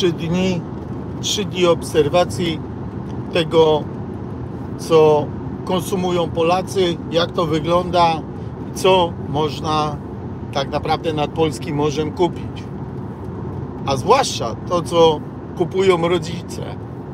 3 dni obserwacji tego, co konsumują Polacy, jak to wygląda, co można tak naprawdę nad polskim morzem kupić. A zwłaszcza to, co kupują rodzice.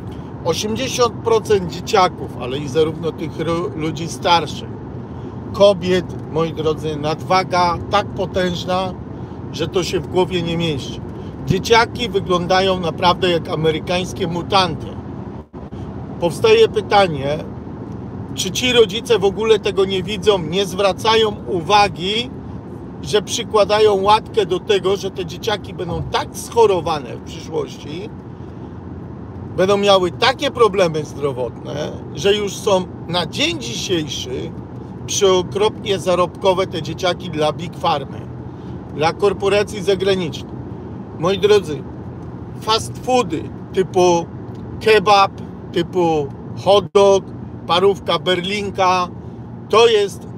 80% dzieciaków, ale i zarówno tych ludzi starszych, kobiet, moi drodzy, nadwaga tak potężna, że to się w głowie nie mieści. Dzieciaki wyglądają naprawdę jak amerykańskie mutanty. Powstaje pytanie, czy ci rodzice w ogóle tego nie widzą, nie zwracają uwagi, że przykładają łatkę do tego, że te dzieciaki będą tak schorowane w przyszłości, będą miały takie problemy zdrowotne, że już są na dzień dzisiejszy przeokropnie zarobkowe te dzieciaki dla Big Pharmy, dla korporacji zagranicznych. Moi drodzy, fast foody typu kebab, typu hot dog, parówka berlinka, to jest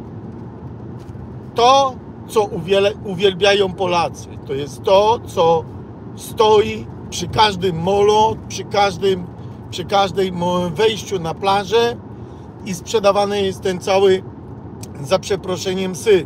to, co uwielbiają Polacy. To jest to, co stoi przy każdym molo, przy każdym wejściu na plażę i sprzedawany jest ten cały, za przeproszeniem, syf.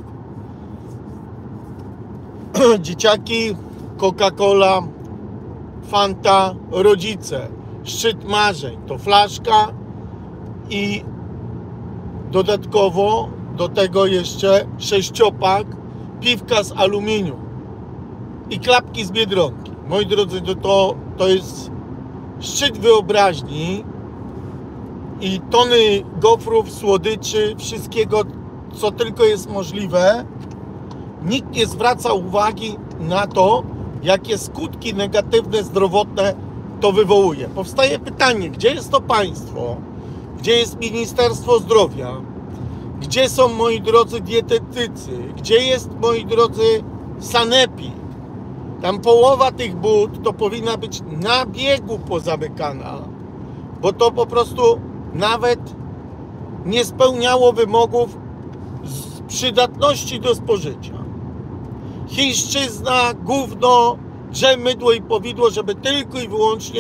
Dzieciaki, Coca-Cola, Fanta, rodzice. Szczyt marzeń to flaszka i dodatkowo do tego jeszcze 6-pak piwka z aluminium i klapki z Biedronki. Moi drodzy, to jest szczyt wyobraźni i tony gofrów, słodyczy, wszystkiego, co tylko jest możliwe. Nikt nie zwraca uwagi na to, jakie skutki negatywne, zdrowotne to wywołuje. Powstaje pytanie, gdzie jest to państwo? Gdzie jest Ministerstwo Zdrowia? Gdzie są, moi drodzy, dietetycy? Gdzie jest, moi drodzy, sanepid? Tam połowa tych bud to powinna być na biegu pozamykana, bo to po prostu nawet nie spełniało wymogów przydatności do spożycia. Chińszczyzna, gówno, dżem, mydło i powidło, żeby tylko i wyłącznie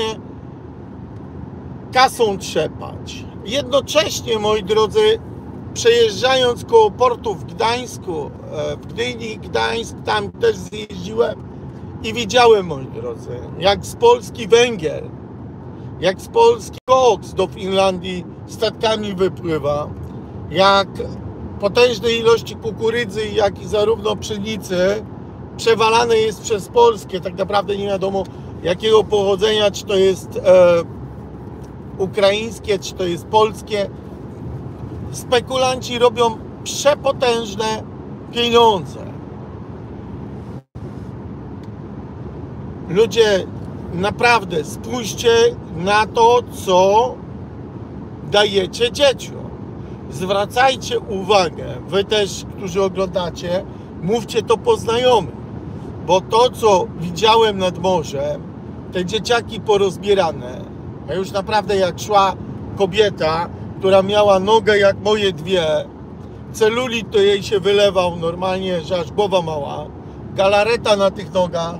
kasą trzepać. Jednocześnie, moi drodzy, przejeżdżając koło portu w Gdańsku, w Gdyni, Gdańsk, tam też zjeździłem i widziałem, moi drodzy, jak z Polski węgiel, jak z Polski koks do Finlandii statkami wypływa, jak potężne ilości kukurydzy, jak i zarówno pszenicy przewalane jest przez Polskę, tak naprawdę nie wiadomo jakiego pochodzenia, czy to jest ukraińskie, czy to jest polskie. Spekulanci robią przepotężne pieniądze. Ludzie, naprawdę spójrzcie na to, co dajecie dzieciom. Zwracajcie uwagę, wy też, którzy oglądacie, mówcie to po znajomych, bo to, co widziałem nad morzem, te dzieciaki porozbierane, a już naprawdę jak szła kobieta, która miała nogę jak moje dwie, celulit to jej się wylewał normalnie, że aż głowa mała, galareta na tych nogach,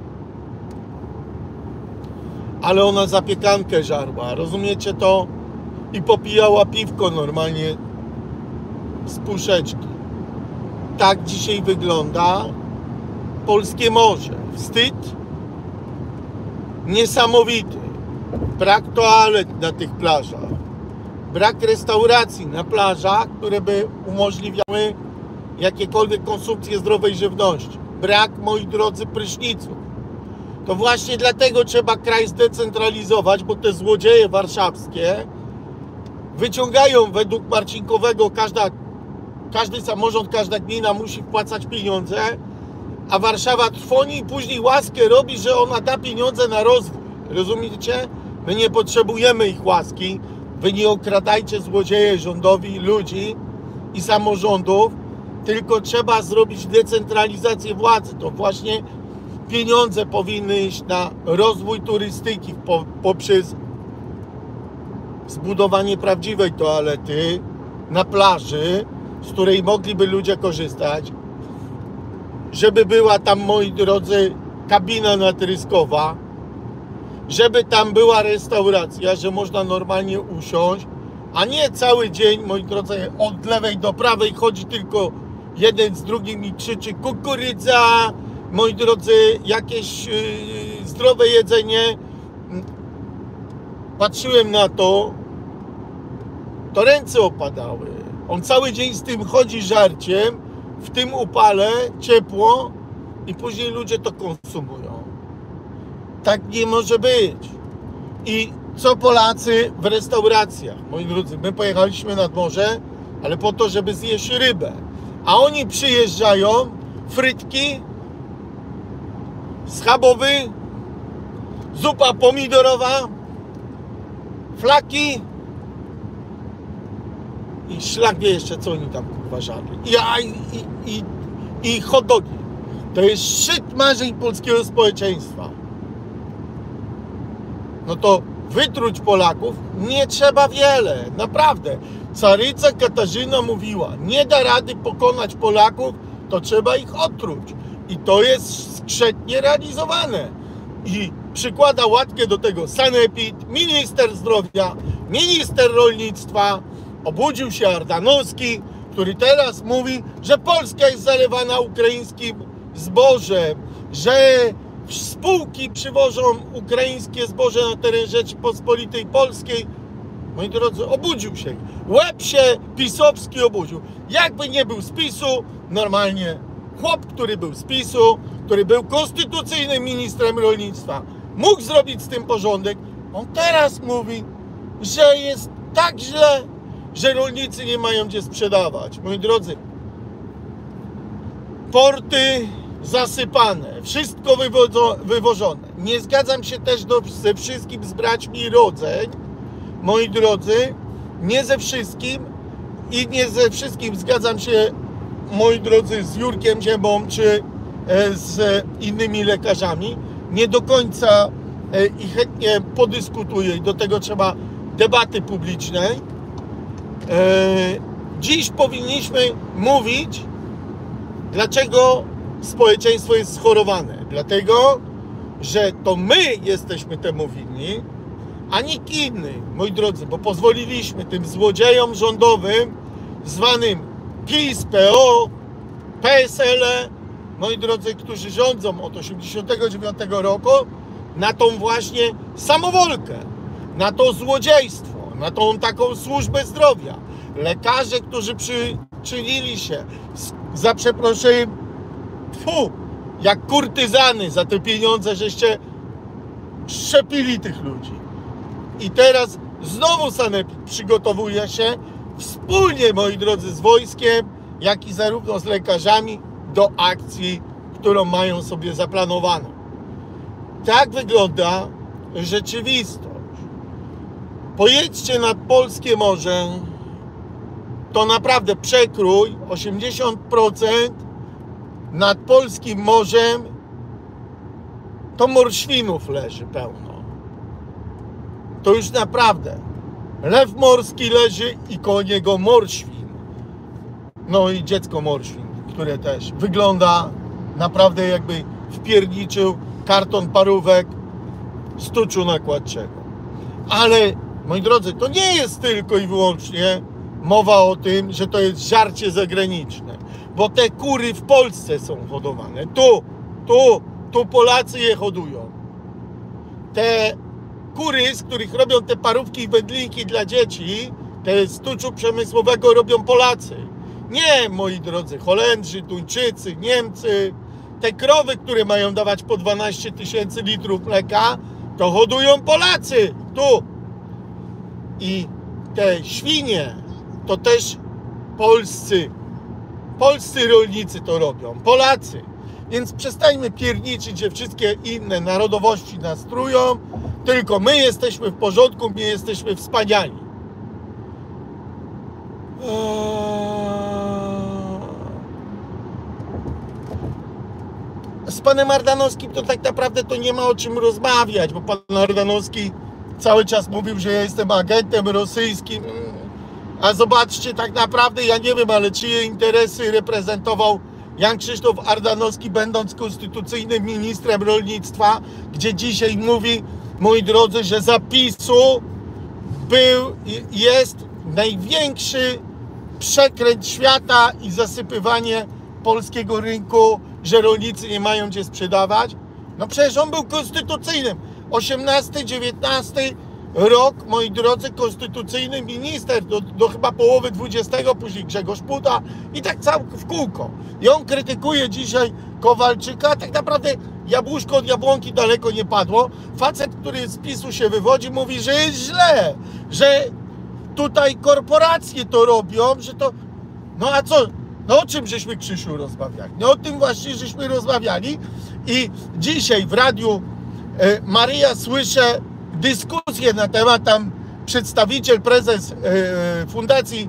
ale ona zapiekankę żarła, rozumiecie to? I popijała piwko normalnie z puszeczki. Tak dzisiaj wygląda polskie morze. Wstyd niesamowity. Brak toalet na tych plażach. Brak restauracji na plażach, które by umożliwiały jakiekolwiek konsumpcję zdrowej żywności. Brak, moi drodzy, pryszniców. To właśnie dlatego trzeba kraj zdecentralizować, bo te złodzieje warszawskie wyciągają według Marcinkowego, każdy samorząd, każda gmina musi wpłacać pieniądze, a Warszawa trwoni i później łaskę robi, że ona da pieniądze na rozwój. Rozumiecie? My nie potrzebujemy ich łaski. Wy nie okradajcie, złodzieje, rządowi, ludzi i samorządów, tylko trzeba zrobić decentralizację władzy. To właśnie pieniądze powinny iść na rozwój turystyki poprzez zbudowanie prawdziwej toalety na plaży, z której mogliby ludzie korzystać, żeby była tam, moi drodzy, kabina natryskowa, żeby tam była restauracja, że można normalnie usiąść, a nie cały dzień, moi drodzy, od lewej do prawej chodzi tylko jeden z drugim i krzyczy kukurydza, moi drodzy, jakieś zdrowe jedzenie. Patrzyłem na to, to ręce opadały. On cały dzień z tym chodzi żarciem, w tym upale, ciepło i później ludzie to konsumują. Tak nie może być. I co Polacy w restauracjach? Moi drodzy, my pojechaliśmy nad morze, ale po to, żeby zjeść rybę. A oni przyjeżdżają, frytki, schabowy, zupa pomidorowa, flaki i szlak wie jeszcze, co oni tam kurwa żarli. I hot dogi. To jest szczyt marzeń polskiego społeczeństwa. No to wytruć Polaków nie trzeba wiele, naprawdę. Caryca Katarzyna mówiła, nie da rady pokonać Polaków, to trzeba ich otruć. I to jest skrzętnie realizowane. I przykłada łatkę do tego sanepid, minister zdrowia, minister rolnictwa, obudził się Ardanowski, który teraz mówi, że Polska jest zalewana ukraińskim zbożem, że spółki przywożą ukraińskie zboże na teren Rzeczypospolitej Polskiej. Moi drodzy, obudził się. Łeb się pisowski obudził. Jakby nie był z PiS-u, normalnie chłop, który był z PiS-u, który był konstytucyjnym ministrem rolnictwa, mógł zrobić z tym porządek. On teraz mówi, że jest tak źle, że rolnicy nie mają gdzie sprzedawać. Moi drodzy, porty zasypane, wszystko wywożone. Nie zgadzam się też ze wszystkim z braćmi Rodzeń, moi drodzy, nie ze wszystkim i nie ze wszystkim zgadzam się, moi drodzy, z Jurkiem Ziemą czy z innymi lekarzami. Nie do końca i chętnie podyskutuję i do tego trzeba debaty publicznej. Dziś powinniśmy mówić, dlaczego społeczeństwo jest schorowane. Dlatego, że to my jesteśmy temu winni, a nikt inny, moi drodzy, bo pozwoliliśmy tym złodziejom rządowym, zwanym PiS, PO, PSL, moi drodzy, którzy rządzą od 1989 roku, na tą właśnie samowolkę, na to złodziejstwo, na tą taką służbę zdrowia. Lekarze, którzy przyczynili się za przeproszeniem, jak kurtyzany za te pieniądze, żeście szczepili tych ludzi. I teraz znowu sanepid przygotowuje się wspólnie, moi drodzy, z wojskiem, jak i zarówno z lekarzami do akcji, którą mają sobie zaplanowaną. Tak wygląda rzeczywistość. Pojedźcie nad polskie morze, to naprawdę przekrój 80% nad polskim morzem to morświnów leży pełno. To już naprawdę lew morski leży i koło niego morświn. No i dziecko morświn, które też wygląda naprawdę jakby wpierniczył karton parówek z tuczu nakładczego. Ale moi drodzy, to nie jest tylko i wyłącznie mowa o tym, że to jest żarcie zagraniczne, bo te kury w Polsce są hodowane. Tu Polacy je hodują. Te kury, z których robią te parówki i wędlinki dla dzieci, te z tuczu przemysłowego robią Polacy. Nie, moi drodzy, Holendrzy, Duńczycy, Niemcy. Te krowy, które mają dawać po 12 000 litrów mleka, to hodują Polacy. Tu. I te świnie, to też polscy rolnicy to robią, Polacy. Więc przestańmy pierniczyć, że wszystkie inne narodowości nas trują, tylko my jesteśmy w porządku, my jesteśmy wspaniali. Z panem Ardanowskim to tak naprawdę to nie ma o czym rozmawiać, bo pan Ardanowski cały czas mówił, że ja jestem agentem rosyjskim. A zobaczcie, tak naprawdę ja nie wiem, ale czyje interesy reprezentował Jan Krzysztof Ardanowski, będąc konstytucyjnym ministrem rolnictwa, gdzie dzisiaj mówi, moi drodzy, że za PiS-u jest największy przekręt świata i zasypywanie polskiego rynku, że rolnicy nie mają gdzie sprzedawać. No przecież on był konstytucyjnym. 18-19 rok, moi drodzy, konstytucyjny minister do chyba połowy 20, później Grzegorz Puda i tak cały w kółko. I on krytykuje dzisiaj Kowalczyka. Tak naprawdę jabłuszko od jabłonki daleko nie padło. Facet, który z PiS-u się wywodzi, mówi, że jest źle, że tutaj korporacje to robią, że to... No a co? No o czym żeśmy, Krzysiu, rozmawiali? No o tym właśnie żeśmy rozmawiali i dzisiaj w Radiu Maryja słyszę dyskusję na temat, tam przedstawiciel, prezes fundacji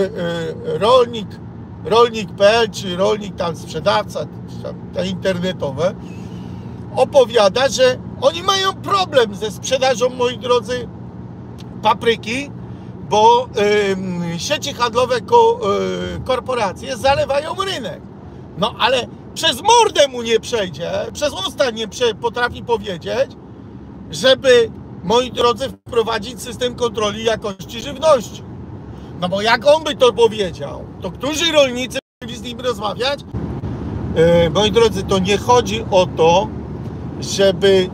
rolnik.pl, czy rolnik tam sprzedawca, te internetowe, opowiada, że oni mają problem ze sprzedażą, moi drodzy, papryki, bo sieci handlowe, korporacje zalewają rynek. No ale przez mordę mu nie przejdzie, przez usta nie potrafi powiedzieć, żeby, moi drodzy, wprowadzić system kontroli jakości żywności. No bo jak on by to powiedział, to którzy rolnicy byli z nim rozmawiać? Moi drodzy, to nie chodzi o to, żeby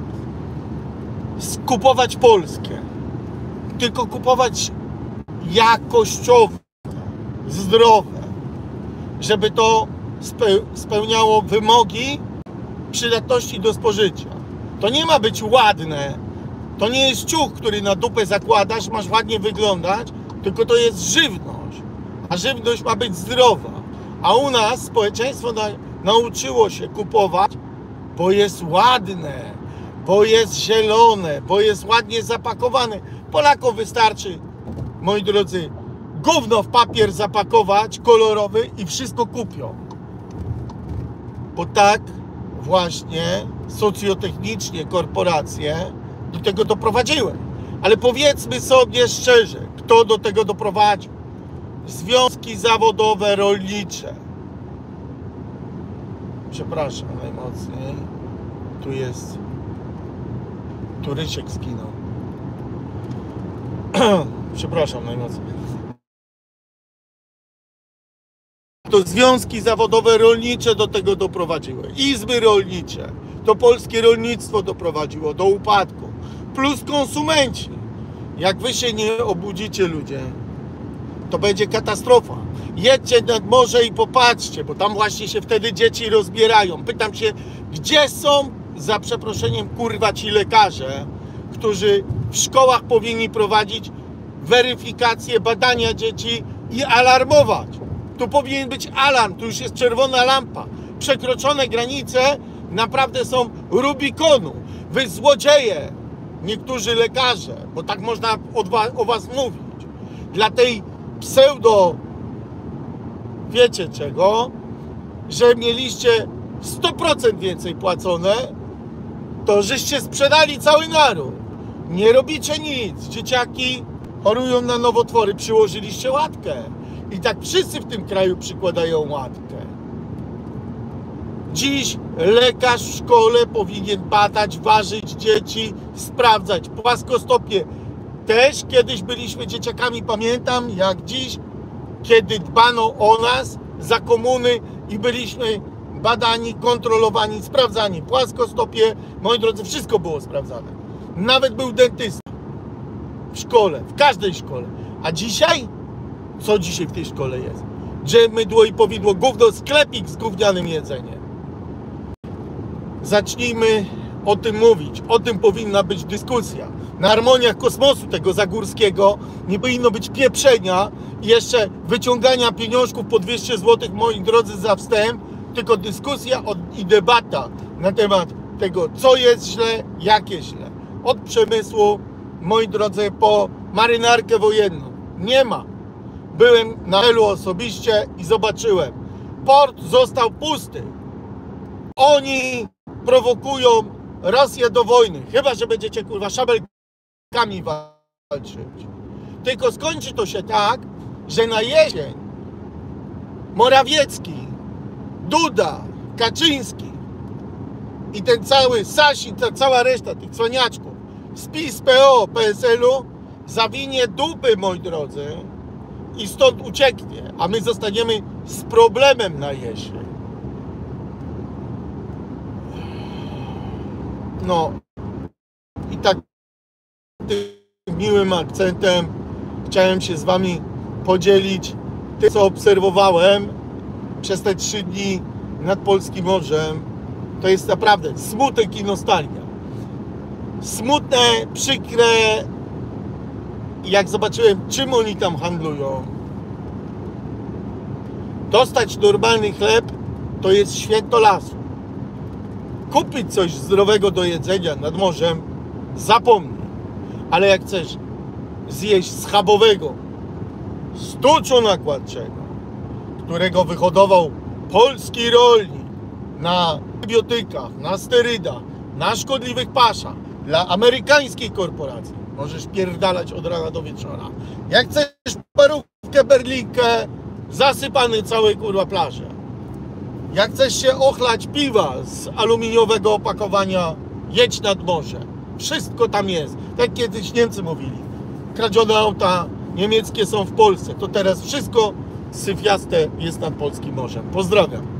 skupować polskie, tylko kupować jakościowe, zdrowe, żeby to spełniało wymogi przydatności do spożycia. To nie ma być ładne, to nie jest ciuch, który na dupę zakładasz, masz ładnie wyglądać, tylko to jest żywność, a żywność ma być zdrowa. A u nas społeczeństwo nauczyło się kupować, bo jest ładne, bo jest zielone, bo jest ładnie zapakowane. Polakom wystarczy, moi drodzy, gówno w papier zapakować, kolorowy i wszystko kupią. Bo tak właśnie socjotechnicznie korporacje do tego doprowadziły. Ale powiedzmy sobie szczerze, kto do tego doprowadził? Związki zawodowe rolnicze. Przepraszam najmocniej. Tu jest... Tu Rysiek skinął. Przepraszam najmocniej. To związki zawodowe rolnicze do tego doprowadziły. Izby rolnicze. To polskie rolnictwo doprowadziło do upadku. Plus konsumenci. Jak wy się nie obudzicie, ludzie, to będzie katastrofa. Jedźcie nad morze i popatrzcie, bo tam właśnie się wtedy dzieci rozbierają. Pytam się, gdzie są, za przeproszeniem, kurwa, ci lekarze, którzy w szkołach powinni prowadzić weryfikację, badania dzieci i alarmować. Tu powinien być alarm, tu już jest czerwona lampa. Przekroczone granice naprawdę są Rubikonu. Wy złodzieje, niektórzy lekarze, bo tak można o was mówić. Dla tej pseudo, wiecie czego, że mieliście 100% więcej płacone, to żeście sprzedali cały naród. Nie robicie nic. Dzieciaki chorują na nowotwory, przyłożyliście łatkę. I tak wszyscy w tym kraju przykładają łatkę. Dziś lekarz w szkole powinien badać, ważyć dzieci, sprawdzać płaskostopie. Też kiedyś byliśmy dzieciakami, pamiętam jak dziś, kiedy dbano o nas za komuny i byliśmy badani, kontrolowani, sprawdzani. Płaskostopie, moi drodzy, wszystko było sprawdzane. Nawet był dentysta w szkole, w każdej szkole. A dzisiaj? Co dzisiaj w tej szkole jest? Dżem, mydło i powidło, gówno, sklepik z gównianym jedzeniem. Zacznijmy o tym mówić. O tym powinna być dyskusja. Na harmoniach kosmosu tego Zagórskiego nie powinno być pieprzenia i jeszcze wyciągania pieniążków po 200 zł, moi drodzy, za wstęp, tylko dyskusja i debata na temat tego, co jest źle, jakie źle. Od przemysłu, moi drodzy, po marynarkę wojenną. Nie ma. Byłem na Helu osobiście i zobaczyłem. Port został pusty. Oni prowokują Rosję do wojny. Chyba że będziecie, kurwa, szabelkami walczyć. Tylko skończy to się tak, że na jesień Morawiecki, Duda, Kaczyński i ten cały Sasin, ta cała reszta tych cwaniaczków z PiS, PO, PSL-u zawinie dupy, moi drodzy, i stąd ucieknie, a my zostaniemy z problemem na jesień. No i tak tym miłym akcentem chciałem się z wami podzielić tym, co obserwowałem przez te 3 dni nad polskim morzem. To jest naprawdę smutek i nostalgia. Smutne, przykre, jak zobaczyłem, czym oni tam handlują. Dostać normalny chleb to jest święto lasu. Kupić coś zdrowego do jedzenia nad morzem zapomnij. Ale jak chcesz zjeść schabowego, z tuczu nakładczego, którego wyhodował polski rolnik na antybiotykach, na sterydach, na szkodliwych paszach dla amerykańskiej korporacji, możesz pierdalać od rana do wieczora. Jak chcesz parówkę, berlinkę, zasypany całe kurwa plaże. Jak chcesz się ochlać piwa z aluminiowego opakowania, jedź nad morze. Wszystko tam jest. Tak kiedyś Niemcy mówili. Kradzione auta niemieckie są w Polsce. To teraz wszystko syfiaste jest nad polskim morzem. Pozdrawiam.